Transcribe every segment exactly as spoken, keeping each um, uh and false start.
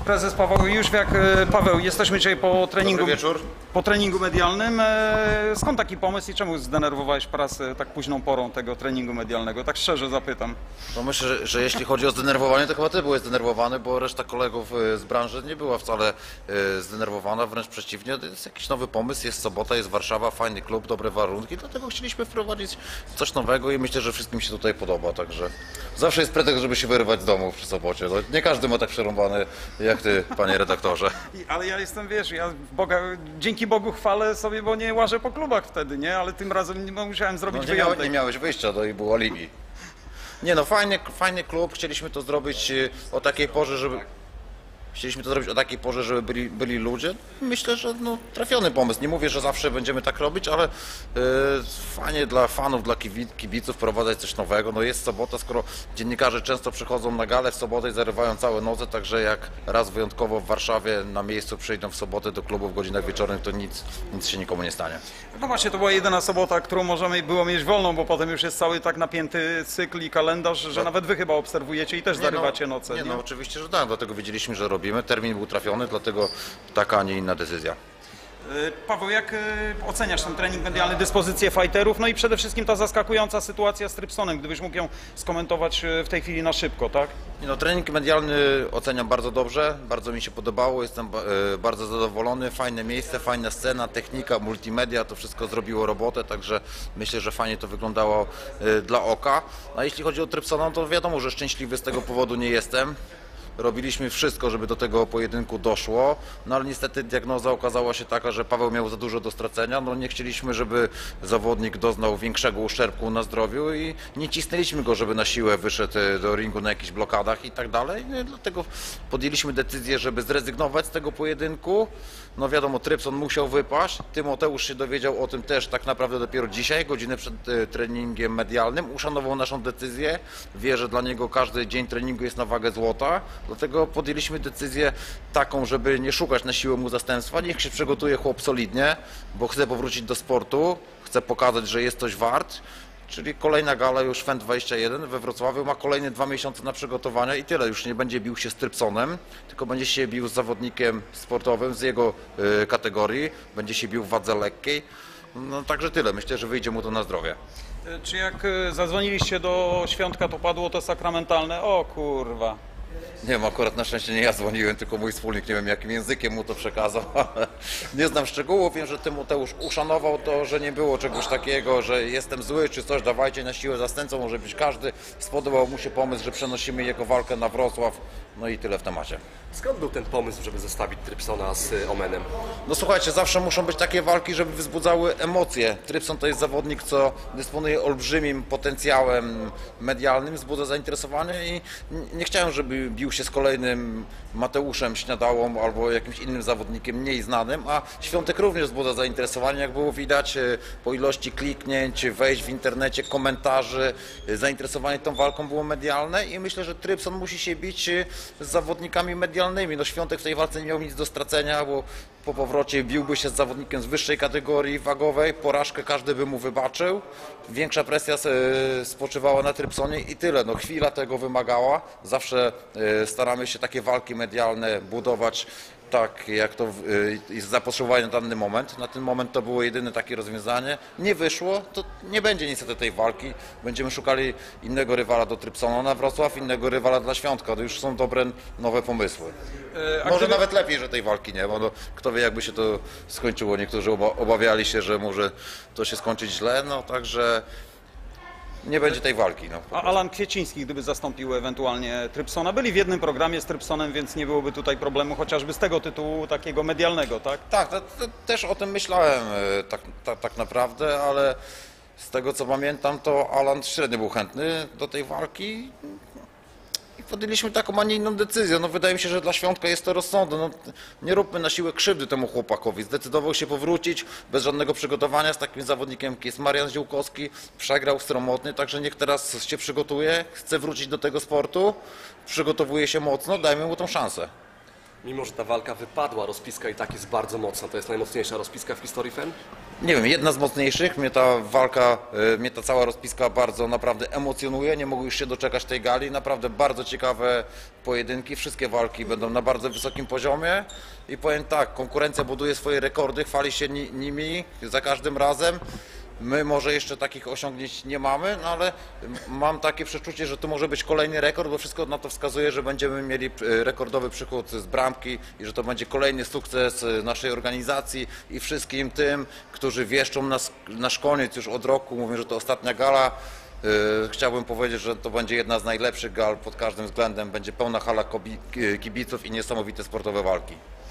Prezes Paweł Jóźwiak. Paweł, jesteśmy dzisiaj po treningu, Dobry wieczór. po treningu medialnym. Skąd taki pomysł i czemu zdenerwowałeś prasę tak późną porą tego treningu medialnego? Tak szczerze zapytam. No myślę, że, że jeśli chodzi o zdenerwowanie, to chyba ty byłeś zdenerwowany, bo reszta kolegów z branży nie była wcale zdenerwowana, wręcz przeciwnie. To jest jakiś nowy pomysł, jest sobota, jest Warszawa, fajny klub, dobre warunki, dlatego chcieliśmy wprowadzić coś nowego i myślę, że wszystkim się tutaj podoba, także zawsze jest pretekst, żeby się wyrywać z domu przy sobocie. No, nie każdy ma tak przerąbany jak ty, panie redaktorze. Ale ja jestem, wiesz, ja Boga, dzięki Bogu chwalę sobie, bo nie łażę po klubach wtedy, nie? Ale tym razem no, musiałem zrobić No, nie, wyjątek. miałeś, nie miałeś wyjścia, to i było alibi. Nie no, fajny, fajny klub, chcieliśmy to zrobić o takiej porze, żeby... Chcieliśmy to zrobić o takiej porze, żeby byli, byli ludzie. Myślę, że no, trafiony pomysł. Nie mówię, że zawsze będziemy tak robić, ale yy, fajnie dla fanów, dla kibiców wprowadzać coś nowego. No jest sobota, skoro dziennikarze często przychodzą na galę w sobotę i zarywają całe noce, także jak raz wyjątkowo w Warszawie na miejscu przyjdą w sobotę do klubu w godzinach wieczornych, to nic, nic się nikomu nie stanie. No właśnie, to była jedyna sobota, którą możemy było mieć wolną, bo potem już jest cały tak napięty cykl i kalendarz, że Tak. nawet wy chyba obserwujecie i też Nie, zarywacie no, noce. Nie, Nie? no oczywiście, że tak, dlatego wiedzieliśmy, że robimy. Termin był trafiony, dlatego taka, a nie inna decyzja. Paweł, jak oceniasz ten trening medialny, dyspozycje fighterów, no i przede wszystkim ta zaskakująca sytuacja z Trypsonem, gdybyś mógł ją skomentować w tej chwili na szybko, tak? Nie no, trening medialny oceniam bardzo dobrze, bardzo mi się podobało, jestem e, bardzo zadowolony, fajne miejsce, fajna scena, technika, multimedia, to wszystko zrobiło robotę, także myślę, że fajnie to wyglądało e, dla oka. A jeśli chodzi o Trypsona, to wiadomo, że szczęśliwy z tego powodu nie jestem. Robiliśmy wszystko, żeby do tego pojedynku doszło, no ale niestety diagnoza okazała się taka, że Paweł miał za dużo do stracenia, no nie chcieliśmy, żeby zawodnik doznał większego uszczerbku na zdrowiu i nie cisnęliśmy go, żeby na siłę wyszedł do ringu na jakichś blokadach i tak dalej, no, dlatego podjęliśmy decyzję, żeby zrezygnować z tego pojedynku. No wiadomo, Trypson musiał wypaść, Tymoteusz się dowiedział o tym też tak naprawdę dopiero dzisiaj, godzinę przed treningiem medialnym, uszanował naszą decyzję, wie, że dla niego każdy dzień treningu jest na wagę złota. Dlatego podjęliśmy decyzję taką, żeby nie szukać na siłę mu zastępstwa. Niech się przygotuje chłop solidnie, bo chce powrócić do sportu, chce pokazać, że jest coś wart. Czyli kolejna gala już F E N dwadzieścia jeden we Wrocławiu ma kolejne dwa miesiące na przygotowania i tyle. Już nie będzie bił się z Trypsonem, tylko będzie się bił z zawodnikiem sportowym z jego y, kategorii. Będzie się bił w wadze lekkiej. No także tyle. Myślę, że wyjdzie mu to na zdrowie. Czy jak zadzwoniliście do Świątka, to padło to sakramentalne? O kurwa. Nie wiem, akurat na szczęście nie ja dzwoniłem, tylko mój wspólnik, nie wiem jakim językiem mu to przekazał, ale nie znam szczegółów. Wiem, że Tymoteusz uszanował to, że nie było czegoś takiego, że jestem zły czy coś, dawajcie na siłę zastępcą, może być każdy. Spodobał mu się pomysł, że przenosimy jego walkę na Wrocław, no i tyle w temacie. Skąd był ten pomysł, żeby zestawić Trypsona z Omenem? No słuchajcie, zawsze muszą być takie walki, żeby wzbudzały emocje. Trypson to jest zawodnik, co dysponuje olbrzymim potencjałem medialnym, wzbudza zainteresowanie i nie chciałem, żeby bił się z kolejnym Mateuszem Śniadałą albo jakimś innym zawodnikiem mniej znanym, a Świątek również wzbudza zainteresowanie, jak było widać po ilości kliknięć, wejść w internecie, komentarzy. Zainteresowanie tą walką było medialne i myślę, że Trypson musi się bić z zawodnikami medialnymi. No Świątek w tej walce nie miał nic do stracenia, bo po powrocie biłby się z zawodnikiem z wyższej kategorii wagowej, porażkę każdy by mu wybaczył, większa presja spoczywała na Trypsonie i tyle, no chwila tego wymagała, zawsze staramy się takie walki medialne budować tak, jak to jest zapotrzebowanie na dany moment. Na ten moment to było jedyne takie rozwiązanie. Nie wyszło, to nie będzie niestety tej walki. Będziemy szukali innego rywala do Trypsona na Wrocław, innego rywala dla Świątka. To już są dobre, nowe pomysły. A Może gdyby... nawet lepiej, że tej walki nie ma. No, kto wie, jakby się to skończyło. Niektórzy oba, obawiali się, że może to się skończyć źle, no także nie będzie tej walki. No, A Alan Kwieciński, gdyby zastąpił ewentualnie Trypsona, byli w jednym programie z Trypsonem, więc nie byłoby tutaj problemu chociażby z tego tytułu takiego medialnego, tak? Tak, to, to też o tym myślałem tak, tak, tak naprawdę, ale z tego co pamiętam, to Alan średnio był chętny do tej walki i podjęliśmy taką, a nie inną decyzję. No wydaje mi się, że dla Świątka jest to rozsądne. No, nie róbmy na siłę krzywdy temu chłopakowi. Zdecydował się powrócić bez żadnego przygotowania z takim zawodnikiem, jak jest Marian Ziółkowski. Przegrał sromotny, także niech teraz się przygotuje. Chce wrócić do tego sportu, przygotowuje się mocno, dajmy mu tą szansę. Mimo że ta walka wypadła, rozpiska i tak jest bardzo mocna. To jest najmocniejsza rozpiska w historii F E N? Nie wiem, jedna z mocniejszych. Mnie ta walka, y, mnie ta cała rozpiska bardzo naprawdę emocjonuje. Nie mogę już się doczekać tej gali. Naprawdę bardzo ciekawe pojedynki. Wszystkie walki będą na bardzo wysokim poziomie. I powiem tak, konkurencja buduje swoje rekordy, chwali się ni nimi za każdym razem. My może jeszcze takich osiągnięć nie mamy, no ale mam takie przeczucie, że to może być kolejny rekord, bo wszystko na to wskazuje, że będziemy mieli rekordowy przychód z bramki i że to będzie kolejny sukces naszej organizacji i wszystkim tym, którzy wieszczą nas, nasz koniec już od roku, mówią, że to ostatnia gala. Chciałbym powiedzieć, że to będzie jedna z najlepszych gal pod każdym względem, będzie pełna hala kibiców i niesamowite sportowe walki.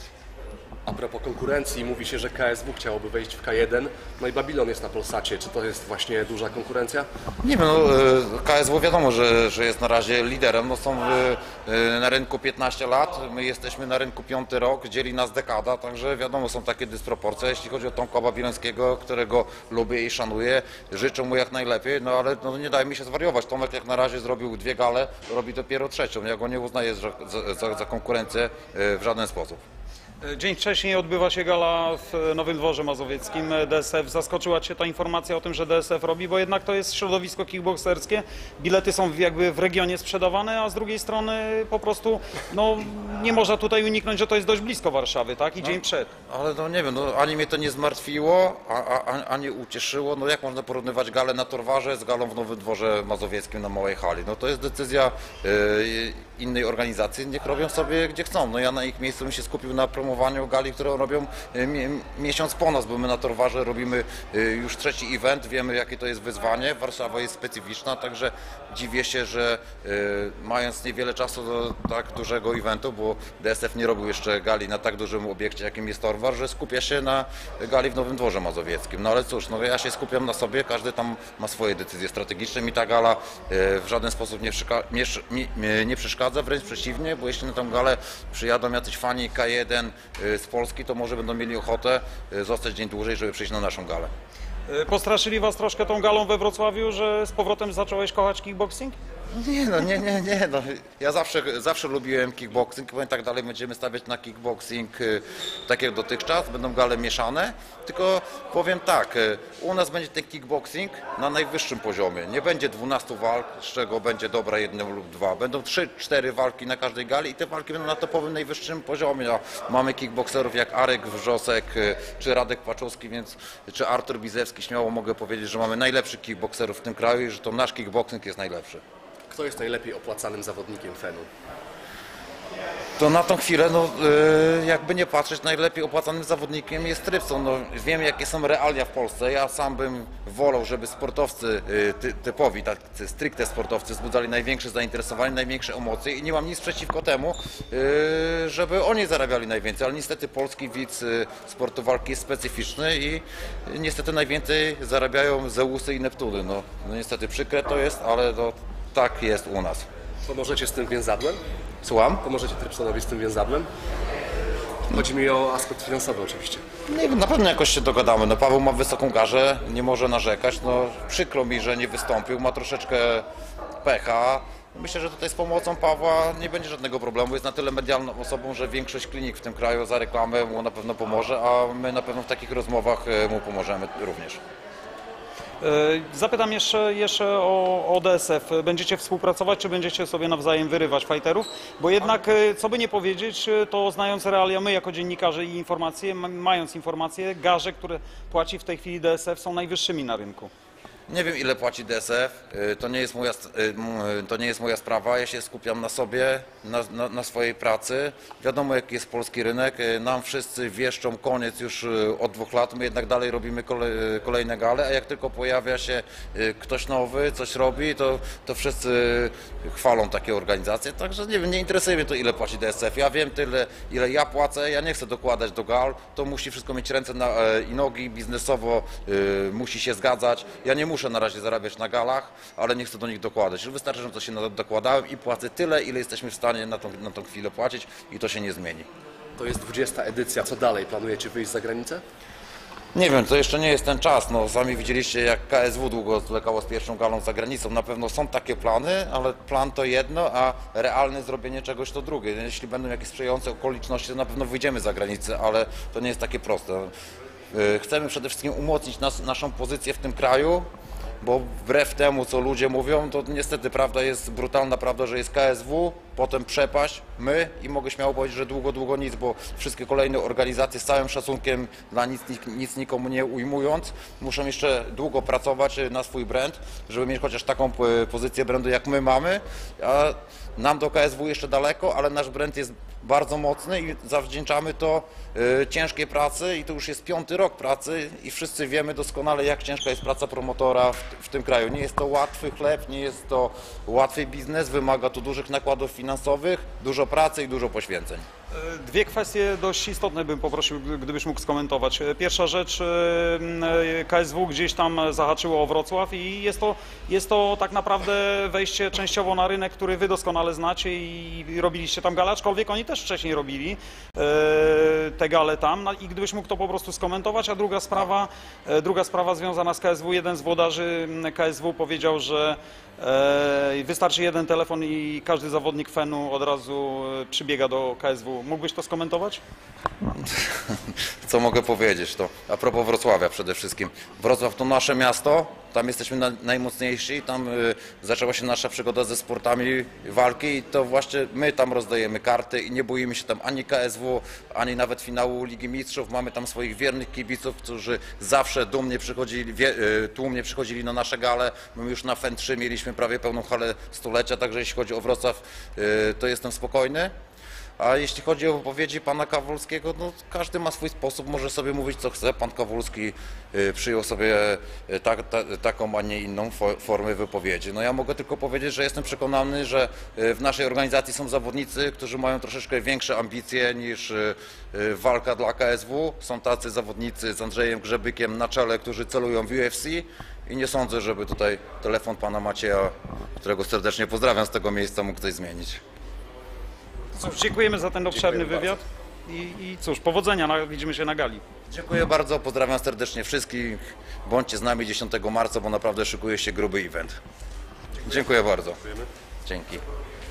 A propos konkurencji, mówi się, że K S W chciałoby wejść w K jeden, no i Babylon jest na Polsacie. Czy to jest właśnie duża konkurencja? Nie wiem, no, K S W wiadomo, że, że jest na razie liderem, no są w, na rynku piętnaście lat, my jesteśmy na rynku piąty rok, dzieli nas dekada, także wiadomo, są takie dysproporcje. Jeśli chodzi o Tomka Babilońskiego, którego lubię i szanuję, życzę mu jak najlepiej, no ale no, nie daj mi się zwariować. Tomek jak na razie zrobił dwie gale, robi dopiero trzecią, ja go nie uznaję za, za, za konkurencję w żaden sposób. Dzień wcześniej odbywa się gala w Nowym Dworze Mazowieckim D S F. Zaskoczyła Cię ta informacja o tym, że D S F robi, bo jednak to jest środowisko kickbokserskie. Bilety są jakby w regionie sprzedawane, a z drugiej strony po prostu no, nie można tutaj uniknąć, że to jest dość blisko Warszawy, tak? I dzień przed. Ale no nie wiem, no, ani mnie to nie zmartwiło, a, a, ani ucieszyło. No jak można porównywać galę na Torwarze z galą w Nowym Dworze Mazowieckim na Małej Hali? No to jest decyzja y, innej organizacji, niech robią sobie gdzie chcą. No ja na ich miejscu bym się skupił na promowaniu gali, którą robią y, mi, miesiąc po nas, bo my na Torwarze robimy y, już trzeci event, wiemy jakie to jest wyzwanie. Warszawa jest specyficzna, także dziwię się, że y, mając niewiele czasu do tak dużego eventu, bo D S F nie robił jeszcze gali na tak dużym obiekcie, jakim jest Torwar, że skupia się na gali w Nowym Dworze Mazowieckim. No ale cóż, no ja się skupiam na sobie, każdy tam ma swoje decyzje strategiczne. Mi ta gala y, w żaden sposób nie, nie, nie, nie przeszkadza, wręcz przeciwnie, bo jeśli na tę galę przyjadą jacyś fani K jeden y, z Polski, to może będą mieli ochotę y, zostać dzień dłużej, żeby przyjść na naszą galę. Postraszyli Was troszkę tą galą we Wrocławiu, że z powrotem zacząłeś kochać kickboxing? Nie no, nie, nie, nie, no. Ja zawsze, zawsze lubiłem kickboxing, powiem tak dalej, będziemy stawiać na kickboxing y, tak jak dotychczas, będą gale mieszane, tylko powiem tak, y, u nas będzie ten kickboxing na najwyższym poziomie, nie będzie dwunastu walk, z czego będzie dobra jedna lub dwa, będą trzy cztery walki na każdej gali i te walki będą na topowym najwyższym poziomie, a mamy kickboxerów jak Arek Wrzosek, y, czy Radek Paczowski, więc, czy Artur Bizewski, śmiało mogę powiedzieć, że mamy najlepszych kickboxerów w tym kraju i że to nasz kickboxing jest najlepszy. Kto jest najlepiej opłacanym zawodnikiem F E N-u? To na tą chwilę, no, yy, jakby nie patrzeć, najlepiej opłacanym zawodnikiem jest Trypson. No, wiem, jakie są realia w Polsce. Ja sam bym wolał, żeby sportowcy yy, ty, typowi, tacy stricte sportowcy wzbudzali największe zainteresowanie, największe emocje i nie mam nic przeciwko temu, yy, żeby oni zarabiali najwięcej. Ale niestety polski widz yy, sportu walki jest specyficzny i yy, niestety najwięcej zarabiają Zeusy i Neptuny. No, no niestety przykre to jest, ale to tak jest u nas. Pomożecie z tym więzadłem? Słucham? Pomożecie Trypsonowi z tym więzadłem? Chodzi mi o aspekt finansowy oczywiście. Nie wiem, na pewno jakoś się dogadamy. No, Paweł ma wysoką garzę, nie może narzekać. No, przykro mi, że nie wystąpił, ma troszeczkę pecha. Myślę, że tutaj z pomocą Pawła nie będzie żadnego problemu. Jest na tyle medialną osobą, że większość klinik w tym kraju za reklamę mu na pewno pomoże, a my na pewno w takich rozmowach mu pomożemy również. Zapytam jeszcze, jeszcze o, o D S F. Będziecie współpracować, czy będziecie sobie nawzajem wyrywać fighterów? Bo jednak, co by nie powiedzieć, to znając realia, my jako dziennikarze i informacje, mając informacje, garze, które płaci w tej chwili D S F, są najwyższymi na rynku. Nie wiem, ile płaci D S F, to nie jest moja, to nie jest moja sprawa, ja się skupiam na sobie, na, na, na swojej pracy. Wiadomo, jaki jest polski rynek, nam wszyscy wieszczą koniec już od dwóch lat, my jednak dalej robimy kolej, kolejne gale, a jak tylko pojawia się ktoś nowy, coś robi, to, to wszyscy chwalą takie organizacje, także nie wiem, nie interesuje mnie to, ile płaci D S F. Ja wiem tyle, ile ja płacę, ja nie chcę dokładać do gal, to musi wszystko mieć ręce na, i nogi, biznesowo musi się zgadzać. Ja nie muszę na razie zarabiać na galach, ale nie chcę do nich dokładać. Wystarczy, że to się dokładałem i płacę tyle, ile jesteśmy w stanie na tą, na tą chwilę płacić i to się nie zmieni. To jest dwudziesta edycja. Co dalej? Planujecie wyjść za granicę? Nie wiem, to jeszcze nie jest ten czas. No, sami widzieliście, jak K S W długo zwlekało z pierwszą galą za granicą. Na pewno są takie plany, ale plan to jedno, a realne zrobienie czegoś to drugie. Jeśli będą jakieś sprzyjające okoliczności, to na pewno wyjdziemy za granicę, ale to nie jest takie proste. Chcemy przede wszystkim umocnić nas, naszą pozycję w tym kraju, bo wbrew temu, co ludzie mówią, to niestety prawda jest brutalna, prawda, że jest K S W, potem przepaść, my i mogę śmiało powiedzieć, że długo, długo nic, bo wszystkie kolejne organizacje z całym szacunkiem dla nic, nic nikomu nie ujmując, muszą jeszcze długo pracować na swój brand, żeby mieć chociaż taką pozycję brandu, jak my mamy, a nam do K S W jeszcze daleko, ale nasz brand jest bardzo mocny i zawdzięczamy to y, ciężkiej pracy i to już jest piąty rok pracy i wszyscy wiemy doskonale, jak ciężka jest praca promotora w, w tym kraju. Nie jest to łatwy chleb, nie jest to łatwy biznes, wymaga to dużych nakładów finansowych, dużo pracy i dużo poświęceń. Dwie kwestie dość istotne bym poprosił, gdybyś mógł skomentować. Pierwsza rzecz, K S W gdzieś tam zahaczyło o Wrocław i jest to, jest to tak naprawdę wejście częściowo na rynek, który wy doskonale znacie i robiliście tam galę, aczkolwiek oni też wcześniej robili te gale tam i gdybyś mógł to po prostu skomentować. A druga sprawa, druga sprawa związana z K S W, jeden z włodarzy K S W powiedział, że wystarczy jeden telefon i każdy zawodnik Fenu od razu przybiega do K S W. Mógłbyś to skomentować? Co mogę powiedzieć? To a propos Wrocławia przede wszystkim. Wrocław to nasze miasto, tam jesteśmy na, najmocniejsi, tam y, zaczęła się nasza przygoda ze sportami walki i to właśnie my tam rozdajemy karty i nie boimy się tam ani K S W, ani nawet finału Ligi Mistrzów. Mamy tam swoich wiernych kibiców, którzy zawsze dumnie przychodzili, wie, y, tłumnie przychodzili na nasze gale. My już na F E N trzy mieliśmy prawie pełną halę stulecia, także jeśli chodzi o Wrocław, y, to jestem spokojny. A jeśli chodzi o wypowiedzi pana Kawulskiego, no każdy ma swój sposób, może sobie mówić co chce. Pan Kawulski y, przyjął sobie y, ta, ta, taką, a nie inną fo, formę wypowiedzi. No ja mogę tylko powiedzieć, że jestem przekonany, że y, w naszej organizacji są zawodnicy, którzy mają troszeczkę większe ambicje niż y, y, walka dla K S W. Są tacy zawodnicy z Andrzejem Grzebykiem na czele, którzy celują w U F C. I nie sądzę, żeby tutaj telefon pana Macieja, którego serdecznie pozdrawiam z tego miejsca, mógł coś zmienić. Cóż, dziękujemy za ten obszerny Dziękuję wywiad i, i cóż, powodzenia, na, widzimy się na gali. Dziękuję bardzo, pozdrawiam serdecznie wszystkich. Bądźcie z nami dziesiątego marca, bo naprawdę szykuje się gruby event. Dziękuję bardzo. Dzięki.